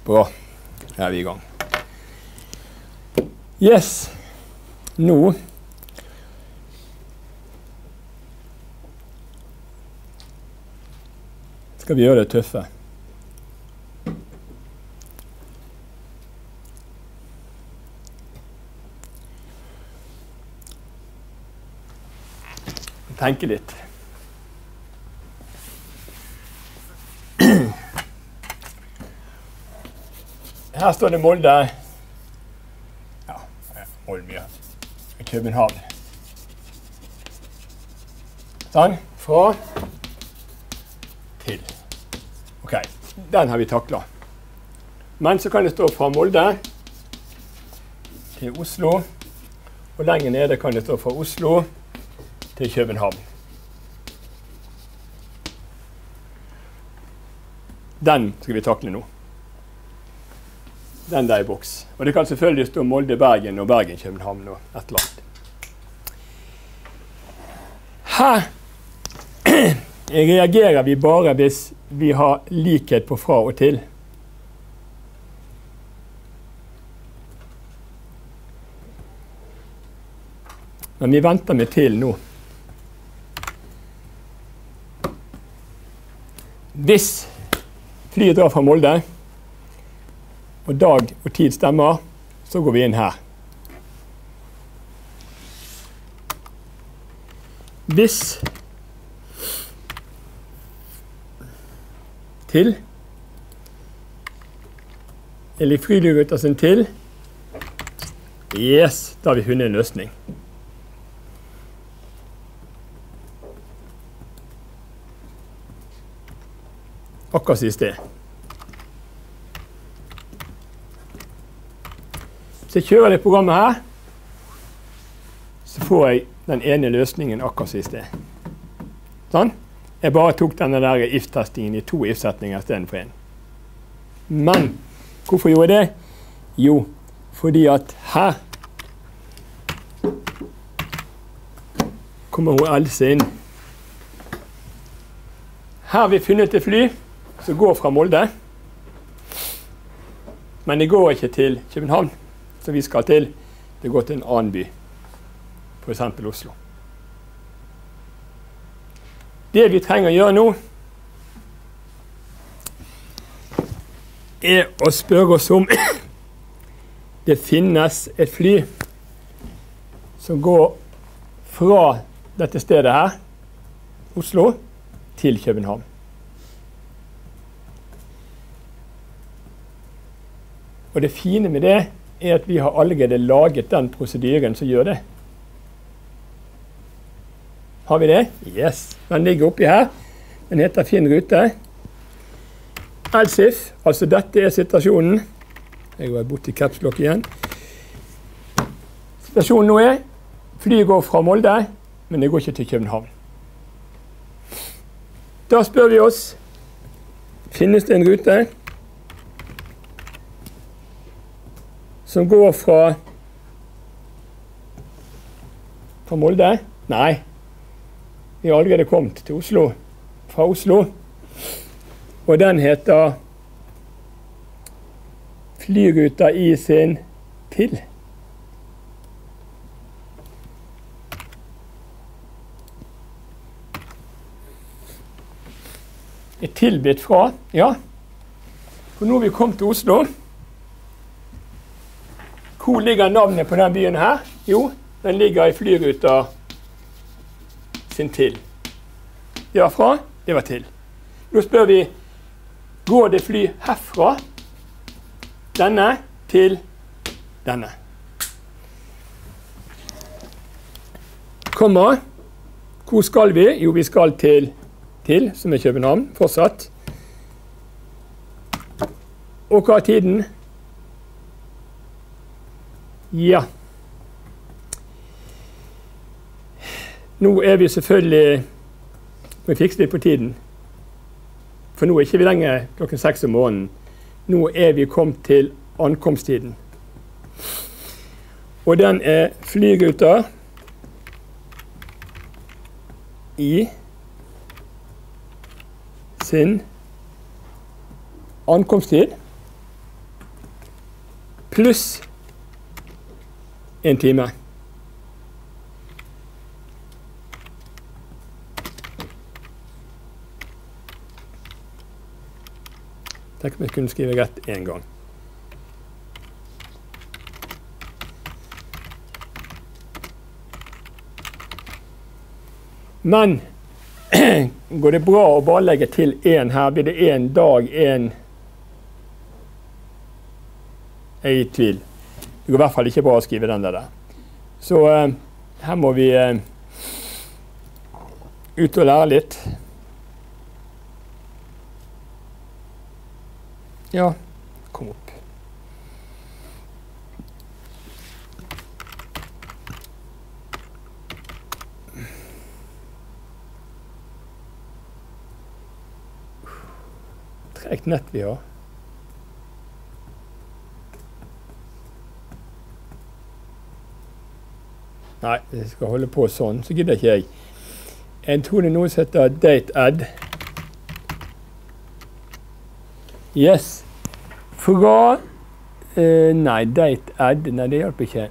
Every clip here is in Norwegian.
Bra. Her er vi i gang. Yes. Nå skal vi gjøre det tøffe. Tenke litt. Her står det Molde. Ja, Molde i København. Sånn, fra til. Ok, den har vi taklet. Men så kan det stå fra Molde til Oslo, og lenger nede kan det stå fra Oslo til København. Den skal vi takle nå. Den der i boks. Og det kan selvfølgelig stå Molde, Bergen og Bergen, København og et eller annet. Her reagerer vi bare hvis vi har likhet på fra og til. Men vi venter med til nå. Hvis flyet drar fra Molde, og dag og tid stemmer, så går vi inn her. Hvis til, eller flyruta sin til, yes, da har vi funnet en løsning. Akkurat i sted. Hvis jeg kjører det programmet her, så får jeg den ene løsningen akkurat i sted. Sånn? Jeg bare tok denne der if-testingen i 2 if-setninger i stedet for 1. Men, hvorfor gjorde jeg det? Jo, fordi at her kommer hun Else inn. Her har vi funnet et fly som går fra Molde, men det går ikke til København, som vi skal til. Det går til en annen by, for eksempel Oslo. Det vi trenger å gjøre nå, er å spørre oss om det finnes et fly som går fra dette stedet her, Oslo, til København. Og det fine med det er at vi har allerede laget den prosedyren som gjør det. Har vi det? Yes. Den ligger oppi her. Den heter Finn rute. Elsif, altså dette er situasjonen. Jeg går bort til capslock igjen. Situasjonen nå er, flyet går fra Molde, men det går ikke til København. Da spør vi oss, finnes det en rute som går fra Molde? Nei. Vi har allerede kommet til Oslo, fra Oslo. Og den heter flyruta i sin til. Et tilbudt fra, ja. For nå har vi kommet til Oslo. Hvor ligger navnet på den byen her? Jo, den ligger i flyruta sin til. Det var fra, det var til. Nå spør vi, går det fly herfra, denne, til denne? Komma, hvor skal vi? Jo, vi skal til, som er København, fortsatt. Og hva er tiden? Ja. Nå er vi selvfølgelig, må vi fikse litt på tiden. For nå er ikke vi lenger klokken 6 om morgenen. Nå er vi kommet til ankomsttiden. Og den er flyruta i sin ankomsttid. pluss 1 time. Tenk om jeg kunne skrive rett en gang. Men går det bra å bare legge til 1 her? Blir det 1 dag, 1... Jeg er i tvil. Det går i hvert fall ikke bra å skrive den der. Så her må vi ut og lære litt. Ja, kom opp. Tregt nett vi har. Nei, jeg skal holde på sånn, så gidder ikke jeg. Jeg tror det er noe som heter date add. Yes. Fra nei, date add. Nei, det hjelper ikke.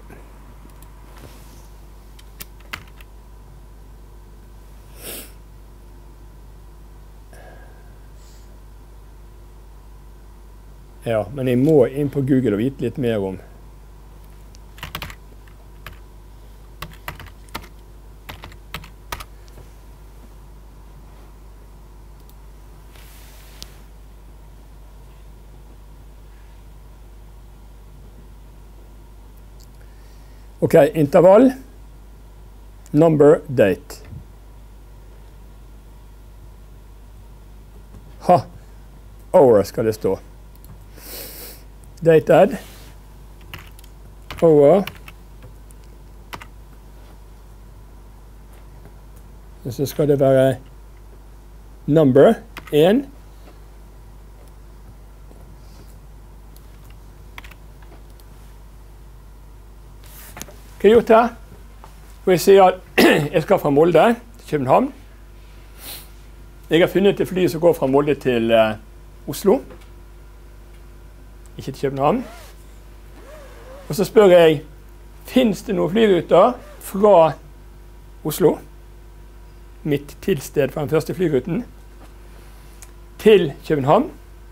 Ja, men jeg må inn på Google og vite litt mer om. Ok, intervall, number, date. Ha, hour skal det stå. Date add, hour. Og så skal det være number, 1. Hva har jeg gjort her? Og jeg sier at jeg skal fra Molde til København. Jeg har funnet et fly som går fra Molde til Oslo. Ikke til København. Og så spør jeg, finnes det noen flyruter fra Oslo, mitt tilsted fra den første flyruten, til København,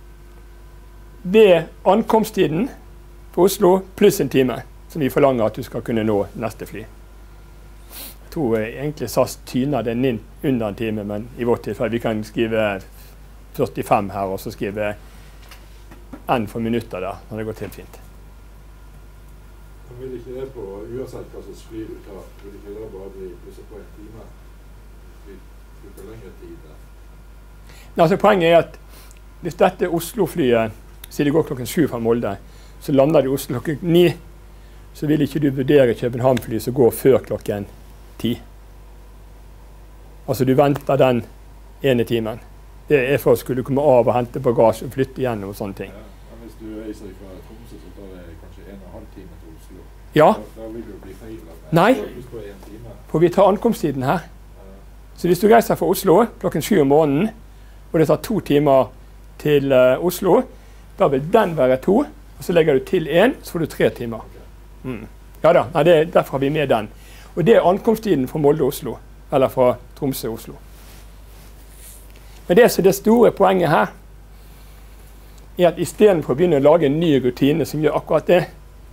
ved ankomsttiden for Oslo pluss 1 time. Som vi forlanger at du skal kunne nå neste fly. Jeg tror egentlig SAS tyner den inn under 1 time, men i vårt tilfelle vi kan skrive 45 her, og så skrive N for minutter der, når det går helt fint. Men vil ikke det på uansett hva slags fly du tar, vil ikke det bare bli plusset på 1 time? Vi bruker lengre tid der. Nei, altså poenget er at hvis dette Oslo-flyet, siden det går klokken 7 fra Molde, så lander det i Oslo klokken 9, så vil ikke du vurdere København-fly som går før klokken 10. Altså du venter den ene timen. Det er for å skulle komme av og hente bagasje og flytte igjennom og sånne ting. Ja, men hvis du reiser fra Tromsø, så tar det kanskje 1,5 time til Oslo. Ja. Da vil du bli feil. Nei, på 1 time. for vi tar ankomsttiden her. Så hvis du reiser fra Oslo klokken 7 om morgenen, og det tar 2 timer til Oslo, da vil den være 2, og så legger du til 1, så får du 3 timer. Ja da, nei, derfor har vi med den. Og det er ankomsttiden fra Molde-Oslo, eller fra Tromsø-Oslo. Men det som er det store poenget her, er at i stedet for å begynne å lage en ny rutine som gjør akkurat det,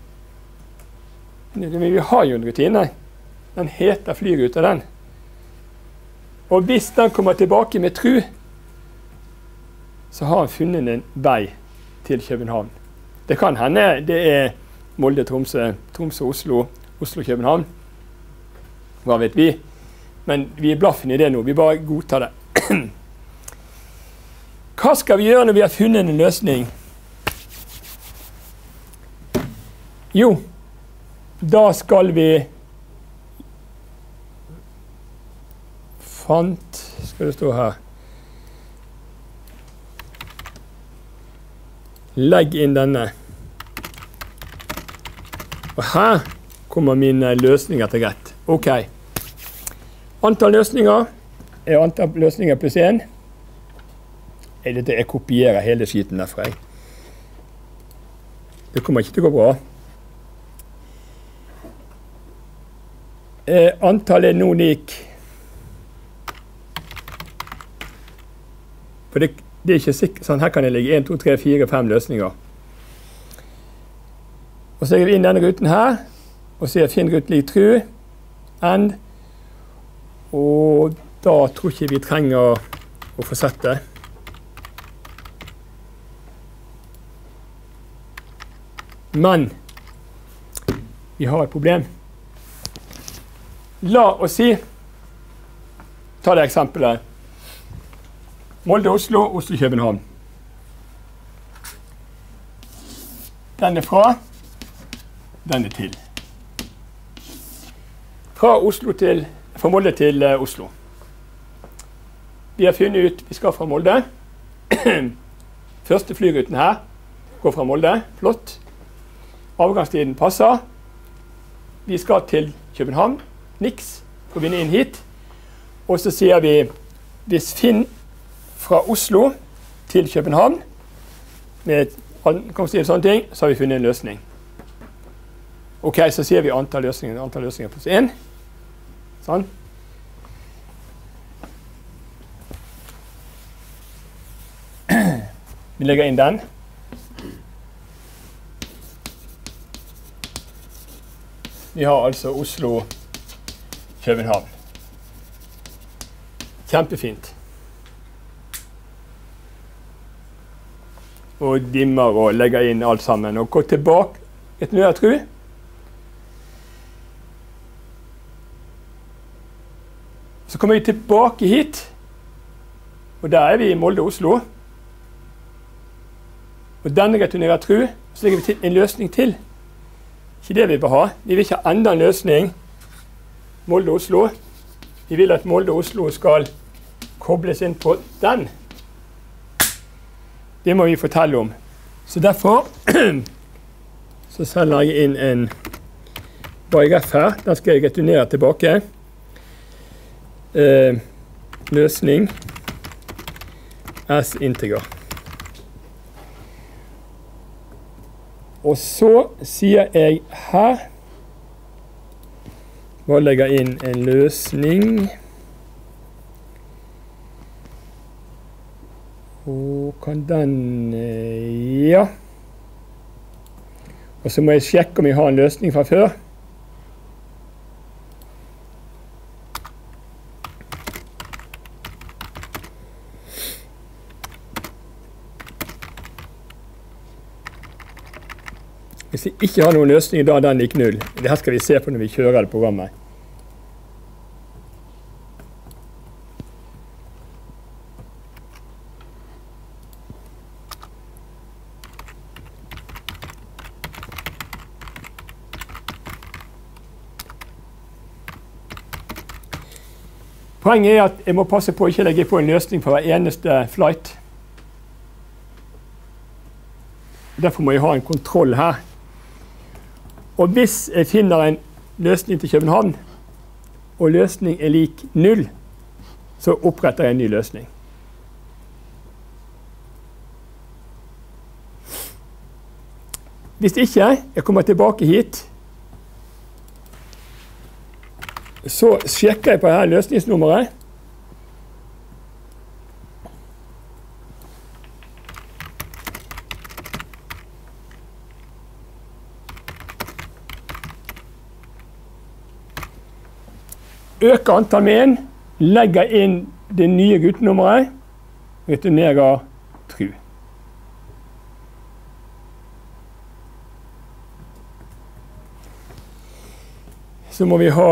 vi har jo en rutine, den heter flyruta den. Og hvis den kommer tilbake med tru, så har han funnet en vei til København. Det kan hende det er Molde-Tromsø, Tromsø-Oslo, Oslo-København. Hva vet vi? Men vi er blaffen i det nå, vi bare godtar det. Hva skal vi gjøre når vi har funnet en løsning? Jo, da skal vi skal det stå her. Legg inn denne. Og her kommer mine løsninger til rett. Ok. Antall løsninger er antall løsninger pluss 1. Jeg kopierer hele skiten derfra. Det kommer ikke til å gå bra. Antallet er nå lik. For det er ikke sikkert, sånn her kan det ligge 1, 2, 3, 4, 5 løsninger. Og så legger vi inn denne ruten her, og sier finn rut lik true, end, og da tror ikke vi trenger å forsette. Men vi har et problem. La oss si, ta det eksempelet, Molde-Oslo, Oslo-København. Den er fra, den er til. Fra Molde til Oslo. Vi har funnet ut, vi skal fra Molde. Første flyruten her går fra Molde, flott. Avgangstiden passer. Vi skal til København, niks, får vi inn hit. Og så sier vi, hvis Finn fra Oslo til København, med ankomst og sånne ting, så har vi funnet en løsning. Ok, så sier vi antall løsninger pluss 1. Sånn. Vi legger inn den. Vi har altså Oslo-København. Kjempefint. Og dimmer og legger inn alt sammen. Og går tilbake et nødvendig tru. Så kommer vi tilbake hit. Og der er vi i Molde-Oslo. Og denne returnerer tru. Så legger vi til en løsning til. Ikke det vi vil ha. Vi vil ikke ha enda en løsning. Molde-Oslo. Vi vil at Molde-Oslo skal kobles inn på den. Det må vi fortelle om. Så derfor så sender jeg inn en bargref her. Den skal jeg returnere tilbake. Løsning as integer. Og så sier jeg her, bare legger inn en løsning, og kan den, ja, og så må jeg sjekke om jeg har en løsning fra før. Hvis jeg ikke har noen løsning, da er den lik 0. Dette skal vi se på når vi kjører det programmet. Poenget er at jeg må passe på å ikke legge på en løsning for hver eneste flight. Derfor må jeg ha en kontroll her. Og hvis jeg finner en løsning til København, og løsning er lik 0, så oppretter jeg en ny løsning. Hvis ikke jeg kommer tilbake hit, så sjekker jeg på dette løsningsnummeret. Øker antall med 1, legger inn det nye rutenummeret, returnerer true. Så må vi ha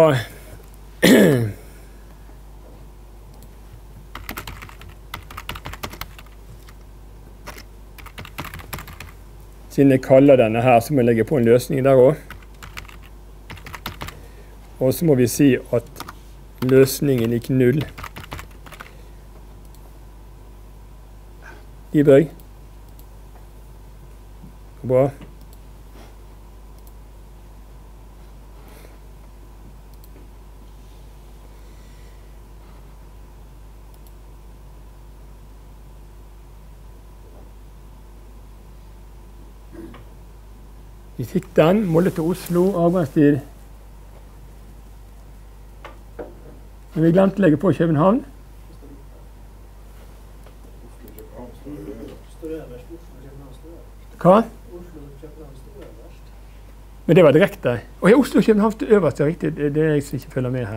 siden jeg kaller denne her, så må jeg legge på en løsning der også. Og så må vi si at løsningen er lik 0. Debug. Bra. Vi fikk den. Molde til Oslo, avgangstid. Men vi glemte å legge på København. Hva? Men det var direkte. Ja, Oslo og København står øverst, det er riktig. Det er jeg som ikke følger med her.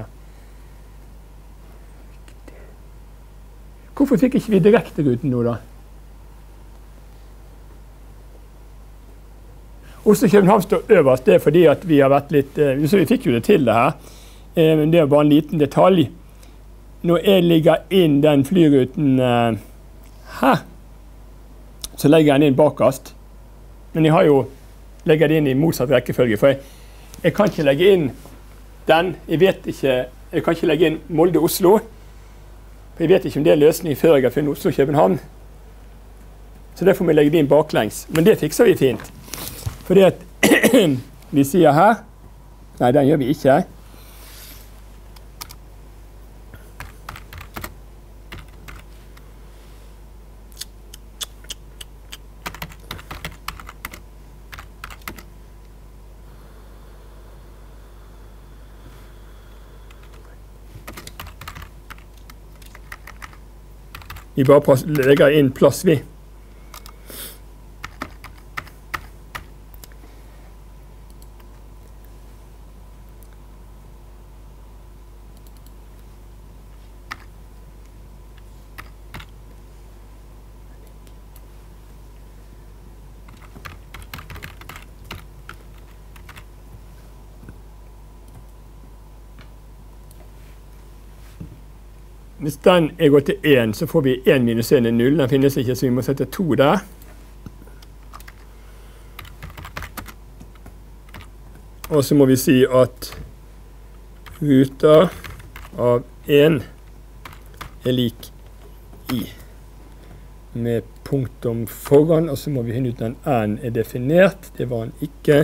Hvorfor fikk ikke vi direkteruten nå, da? Oslo og København står øverst, det er fordi at vi har vært litt... Så vi fikk jo det til det her. Men det er bare en liten detalj. Når jeg legger inn den flyruten her, så legger jeg den inn bakast. Men jeg har jo legger det inn i motsatt rekkefølge, for jeg kan ikke legge inn den. Jeg kan ikke legge inn Molde-Oslo. Jeg vet ikke om det er løsning før jeg har funnet Oslo og København. Så derfor må jeg legge det inn baklengs. Men det fikser vi fint. Fordi at vi sier her, nei, den gjør vi ikke. Vi bare legger inn plass, vi. Hvis den er gått til 1, så får vi 1 minus 1 er 0. Den finnes ikke, så vi må sette 2 der. Og så må vi si at ruta av 1 er lik I. Med punktum foran, og så må vi finne ut den N er definert. Det var den ikke.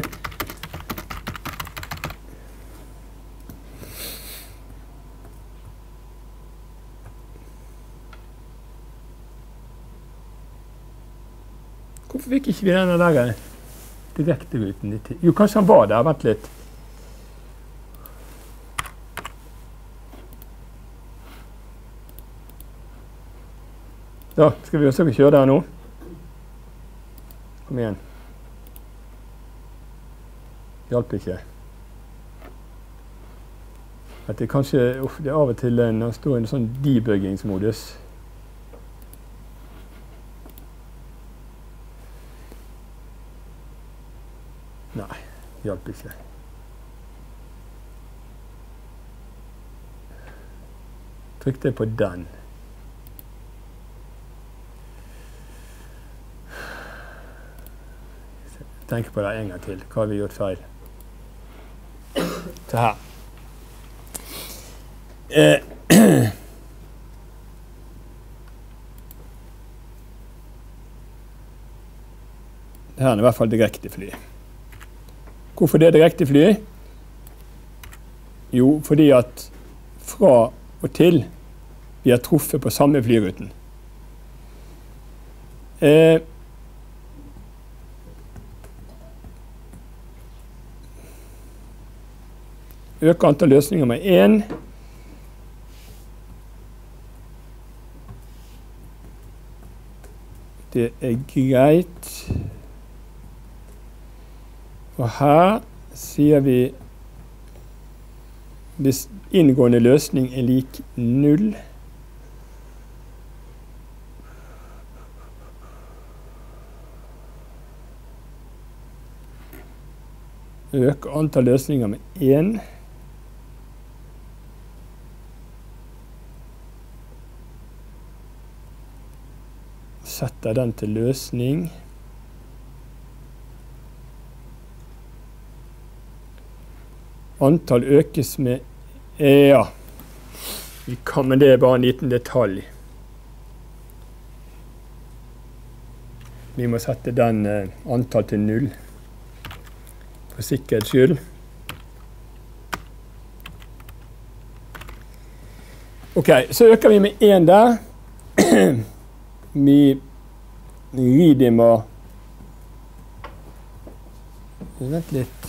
Hvorfor fikk ikke vi denne der direkteruten til? Jo, kanskje han var der. Vent litt. Da skal vi også kjøre der nå. Kom igjen. Hjalp ikke. At det kanskje det er av og til når det står i en sånn debuggingsmodus. Nei, hjalp ikke. Trykte jeg på den. Tenk på det en gang til. Hva har vi gjort feil? Se her. Det her er i hvert fall direktefly. Hvorfor det er direktefly? Jo, fordi at fra og til vi har truffet på samme flyruten. Øker antall løsninger med 1. Det er greit. Og her sier vi hvis inngående løsning er lik 0. Øker antall løsninger med 1. Setter den til løsning. Antall økes med ja. Men det er bare en liten detalj. Vi må sette den antall til 0. For sikkerhets skyld. Ok, så øker vi med 1 der. Vi ridimmer Vent litt.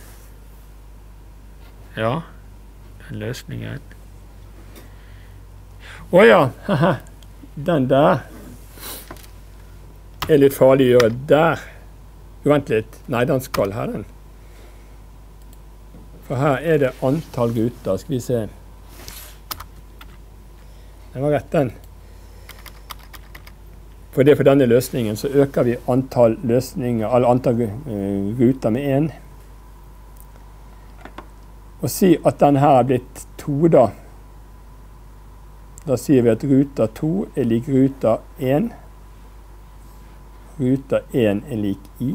Ja, den løsningen. Åja, haha, den der er litt farlig å gjøre der. Vent litt. Nei, den skal her, den. For her er det antall ruter. Skal vi se. Den var rett, den. For det for denne løsningen så øker vi antall løsninger, eller antall ruter med 1. Og si at den her er blitt 2 da. Da sier vi at ruta 2 er lik ruta 1. Ruta 1 er lik I.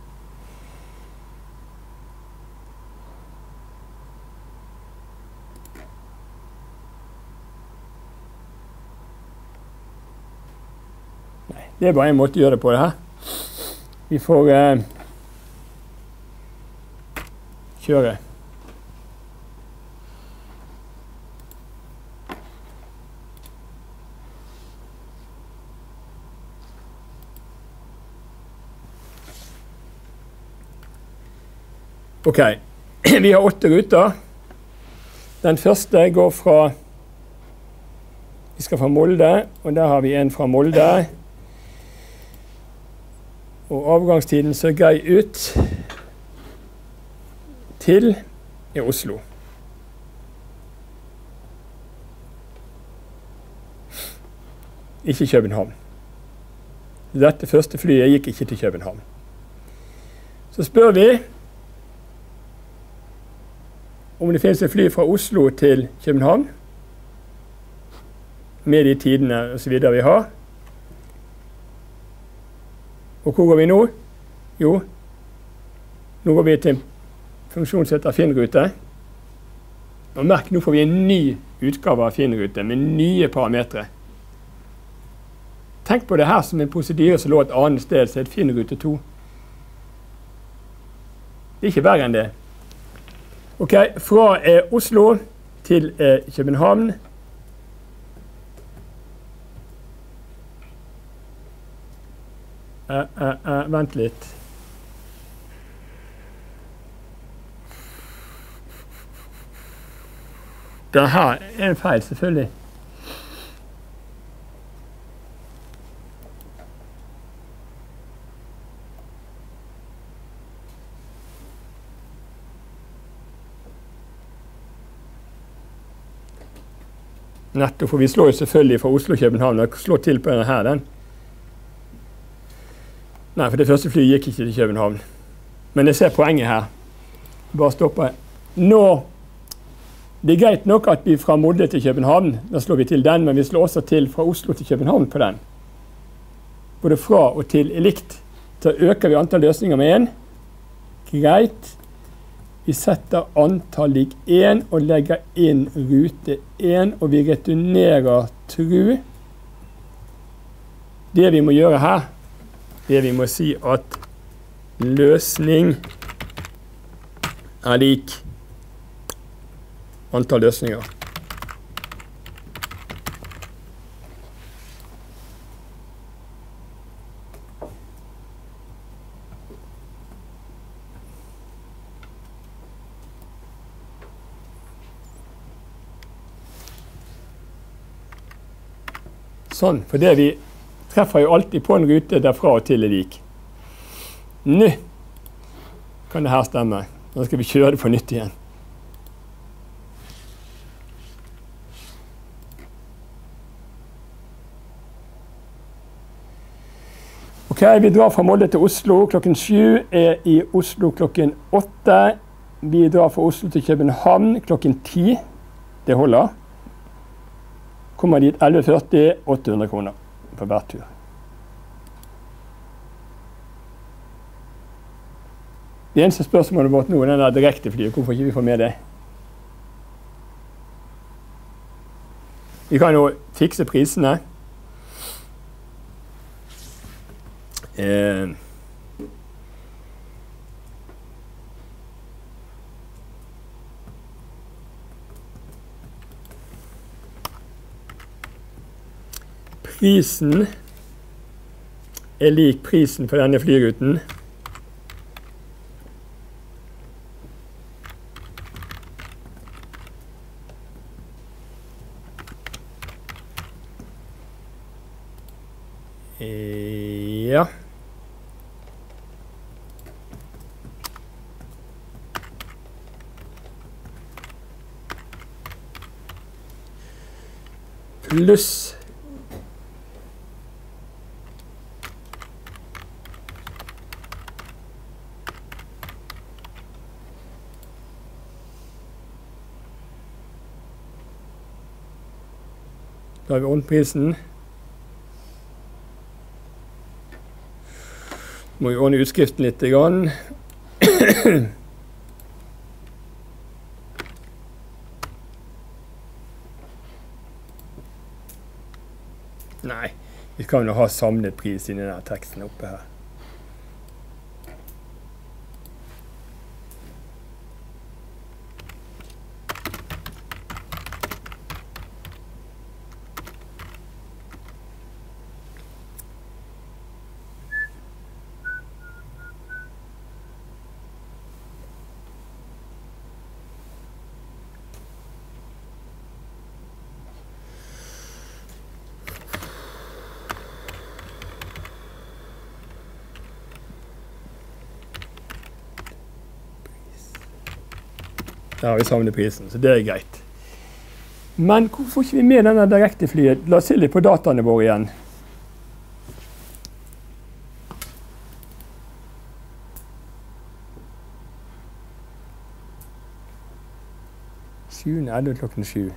Nei, det er bare en måte å gjøre det på det her. Vi får kjøre. Ok, vi har 8 ruter. Den første går fra, vi skal fra Molde, og der har vi en fra Molde. Og avgangstiden så gøy ut til i Oslo. Ikke København. Dette første flyet gikk ikke til København. Så spør vi om det finnes et fly fra Oslo til København, med de tidene og så videre vi har. Og hvor går vi nå? Jo, nå går vi til en funksjon som heter Finnrute. Og merk, nå får vi en ny utgave av Finnrute med nye parametre. Tenk på det her som en prosedyre som lå et annet sted, som heter Finnrute 2. Det er ikke verre enn det. Ok, fra Oslo til København. Vent litt. Det her er en feil, selvfølgelig. Nettopp, for vi slår jo selvfølgelig fra Oslo og København, og slår til på denne her, den. Nei, for det første flyet gikk ikke til København. Men jeg ser poenget her. Bare stoppe. Nå, det er greit nok at vi fra Molde til København, da slår vi til den, men vi slår også til fra Oslo til København på den. Både fra og til er likt. Så øker vi antall løsninger med 1. Greit. Vi setter antall lik 1 og legger inn rute 1, og vi returnerer true. Det vi må gjøre her, det vi må si at løsning er lik antall løsninger. Sånn, for det vi treffer jo alltid på en rute derfra og til er lik. Nå kan det her stemme. Nå skal vi kjøre det på nytt igjen. Ok, vi drar fra Molde til Oslo klokken 7, er i Oslo klokken 8. Vi drar fra Oslo til København klokken 10. Det holder. Kommer dit 11,40, 800 kroner på hver tur. Det eneste spørsmålet vårt nå er den der direkte flyet. Hvorfor ikke vi får med det? Vi kan jo fikse prisene. Prisen er lik prisen for denne flyruten. Ja. Pluss da har vi ordnet må vi ordne utskriften litt grann. Nei, vi kan jo ha samlet pris i denne teksten oppe her. Der har vi samlet prisen, så det er greit. Men hvorfor får ikke vi med denne direkteflyet? La oss se litt på dataene våre igjen. Sjuende 11 klokken 7.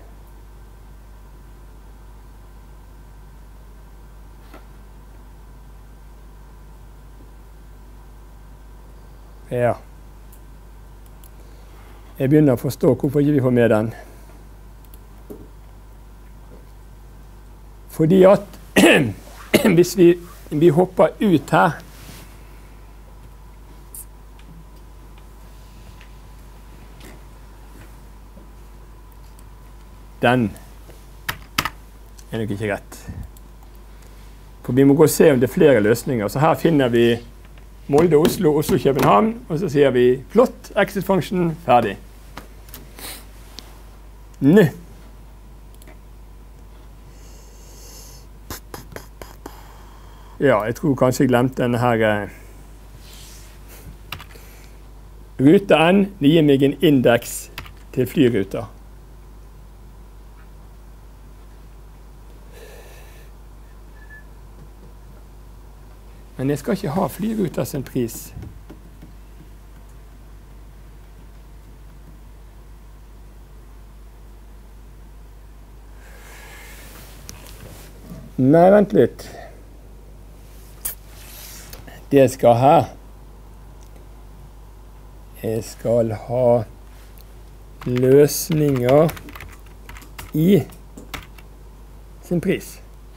Ja. Jeg begynner å forstå hvorfor ikke vi får med den. Fordi at hvis vi hopper ut her den er nok ikke rett. For vi må gå og se om det er flere løsninger. Så her finner vi Molde, Oslo, Oslo, København, og så sier vi flott, exit function, ferdig. Nå. Ja, jeg tror kanskje jeg glemte denne her rute N, det gir meg en indeks til flyruta. Men jeg skal ikke ha flyruta sin pris. Nei, vent litt. Det jeg skal ha. Jeg skal ha løsninger i sin pris.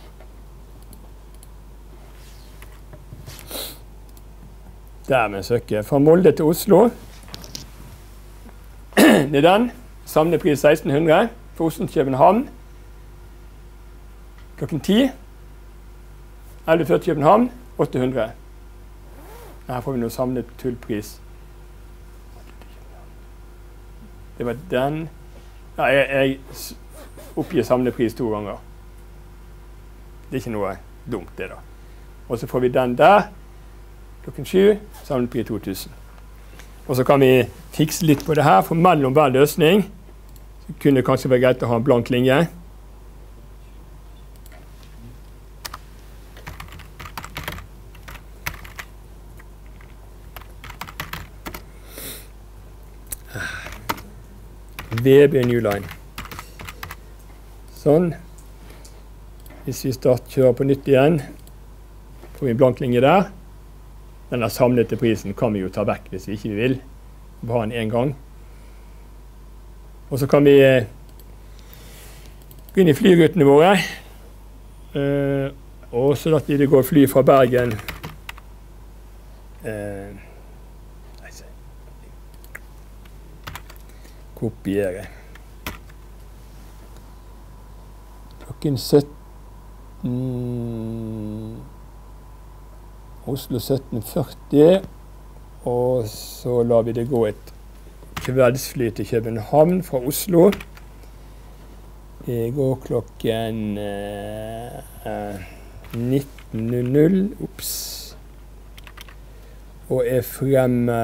Der med søkke. Fra Molde til Oslo. Det er den. Samlet pris 1600. For Oslo til København. Klokken 10. 11:40 København. 800. Her får vi noe samlet tullpris. Det var den. Ja, jeg oppgir samlet pris 2 ganger. Det er ikke noe dumt det da. Og så får vi den der. Klokken 7, samlet pris 2000. Og så kan vi fikse litt på det her, for mellom hver løsning så kunne det kanskje være greit å ha en blank linje. VB New Line. Sånn. Hvis vi kjører på nytt igjen, får vi en blank linje der. Denne samlete prisen kan vi jo ta vekk hvis vi ikke vil. Bare ha den en gang. Og så kan vi gå inn i flyrutene våre. Og så lar vi det gå fly fra Bergen. Kopiere. Klokken 17. Oslo 17:40, og så lar vi det gå et kveldsfly til København fra Oslo. Det går klokken 19:40. 1900, ups, og er fremme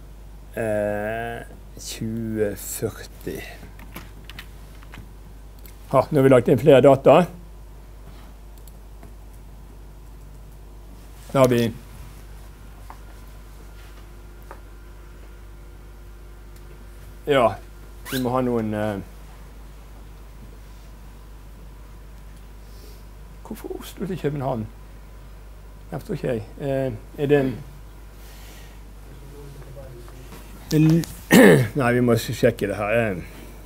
2040. Nå har vi lagt inn flere data. Da har vi ja, vi må ha noen hvorfor Oslo til København? Jeg forstår ikke jeg. Er det en nei, vi må sjekke det her.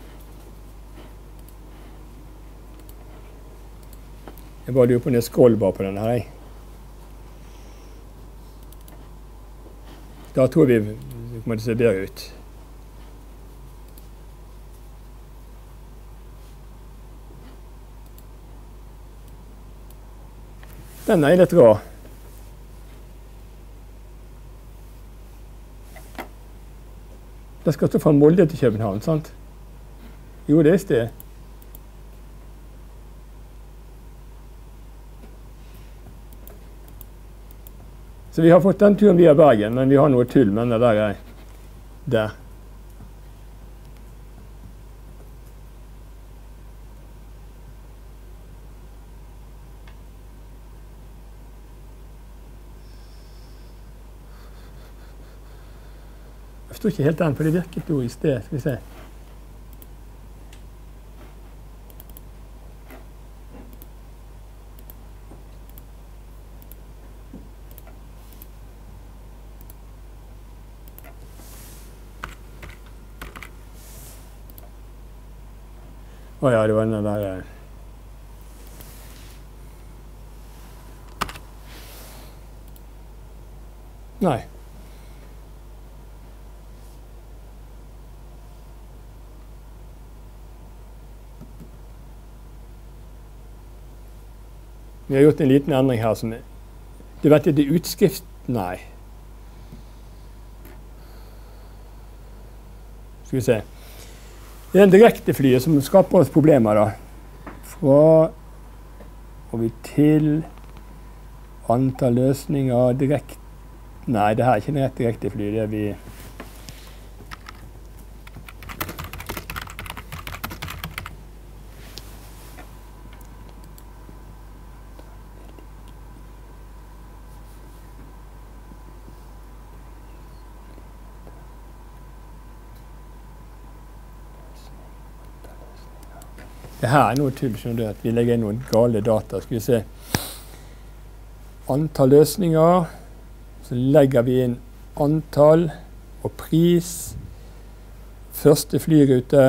Jeg bare lurer på en scrollbar på denne her. Da tror vi det kommer til å se bedre ut. Den er litt rar. Det skal stå fra Molde til København, sant? Jo, det er sted. Så vi har fått den turen via Bergen, men vi har noe tull med den der. Der. Jeg forstår ikke helt den, for det virket jo i sted. Skal vi se. Ja, det var den der. Nei. Vi har gjort en liten endring her som du vet, det er utskrift. Nei. Skal vi se. Det er en direkteflyet som skaper oss problemer da. Fra og vi til antall løsninger direkte. Nei, det her er ikke en rett direktefly. Det er vi Det her er noe tull, skjønner du, at vi legger inn noen gale data. Skal vi se. Antall løsninger. Så legger vi inn antall og pris. Første flyrute.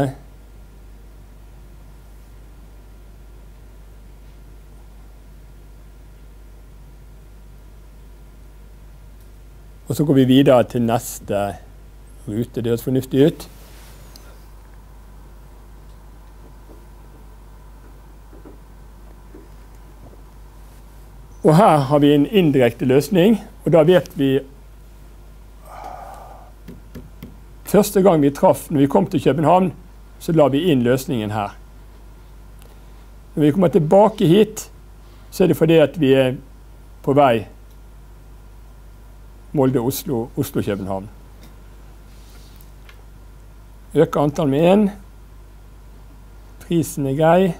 Og så går vi videre til neste rute. Det høres fornuftig ut. Og her har vi en indirekte løsning, og da vet vi første gang vi traff, når vi kom til København, så la vi inn løsningen her. Når vi kommer tilbake hit, så er det fordi at vi er på vei Molde, Oslo, Oslo-København. Øker antall med 1. Prisen er grei.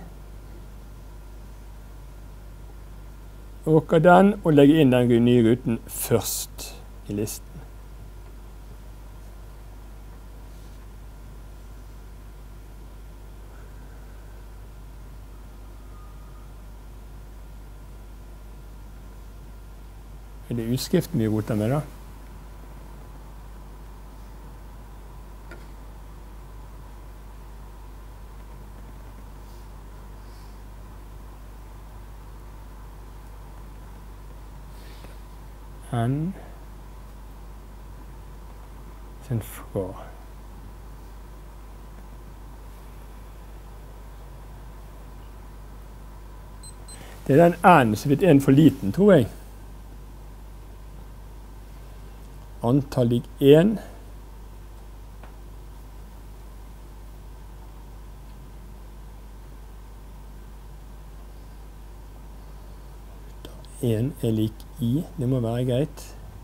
Åker den og legger inn den nye ruten først i listen. Er det utskriften vi roter med da? N sin fra. Det er den N som er en for liten, tror jeg. Antall lik 1. 1 er lik I. Det må være greit.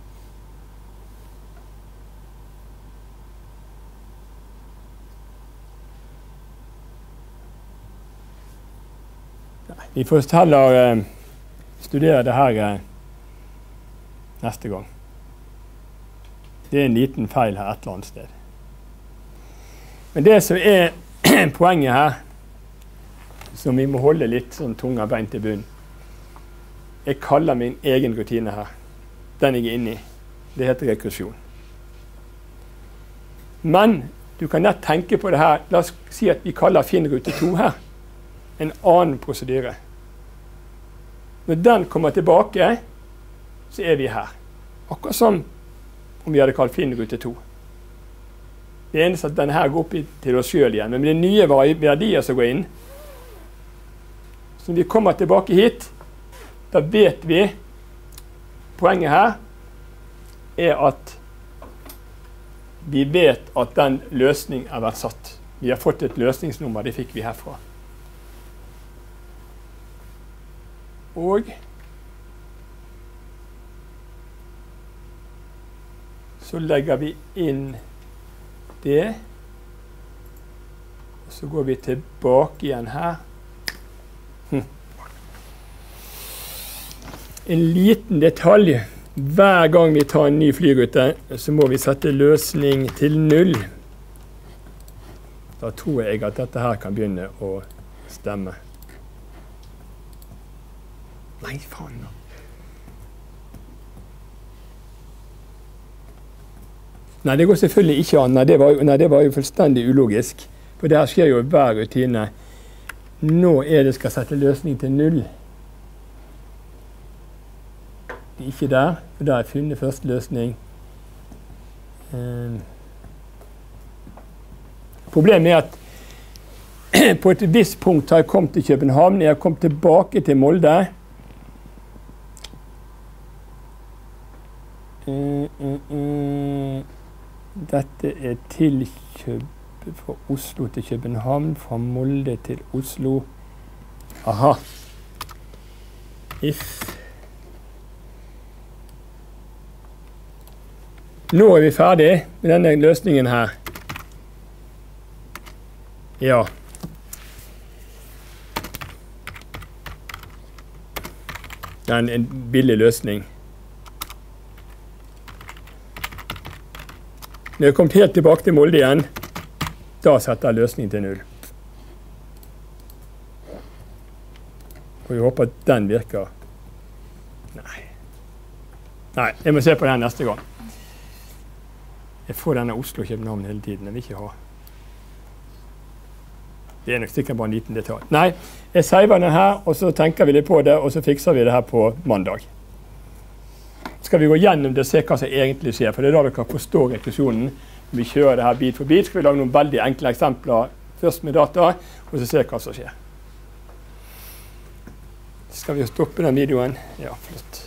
Vi får heller studere det her neste gang. Det er en liten feil her et eller annet sted. Men det som er poenget her, som vi må holde litt sånn tunga beint til bunn, jeg kaller min egen rutine her. Den jeg er inne i. Det heter rekursjon. Men du kan nett tenke på det her. La oss si at vi kaller Finn-rute 2 her. En annen prosedyre. Når den kommer tilbake, så er vi her. Akkurat som om vi hadde kalt Finn-rute 2. Det eneste at denne her går opp til oss selv igjen. Men det er nye verdier som går inn. Så når vi kommer tilbake hit, da vet vi, poenget her er at vi vet at den løsning er vært satt. Vi har fått et løsningsnummer, det fikk vi herfra. Og så legger vi inn det, og så går vi tilbake igjen her. En liten detalj. Hver gang vi tar en ny flyrute, så må vi sette løsning til 0. Da tror jeg at dette her kan begynne å stemme. Nei, faen da. Nei, det går selvfølgelig ikke an. Nei, det var jo fullstendig ulogisk. For det her skjer jo hver rutine. Nå er det skal sette løsning til 0. Det er ikke der, for der er funnet første løsning. Problemet er at på et visst punkt har jeg kommet til København, jeg har kommet tilbake til Molde. Dette er fra Oslo til København, fra Molde til Oslo. Aha. If. Nå er vi ferdig med denne løsningen her. Ja. Det er en billig løsning. Når jeg har kommet helt tilbake til Molde igjen, da setter jeg løsning til 0. Og jeg håper at den virker. Nei, jeg må se på den neste gang. Jeg får denne Oslo-København hele tiden, jeg vil ikke ha. Det er nok sikkert bare en liten detalj. Nei, jeg saver den her, og så tenker vi litt på det, og så fikser vi det her på mandag. Skal vi gå gjennom det og se hva som egentlig skjer, for det er da dere forstår rekursjonen. Når vi kjører det her bit for bit, skal vi lage noen veldig enkle eksempler først med data, og så se hva som skjer. Skal vi stoppe den videoen? Ja, flott.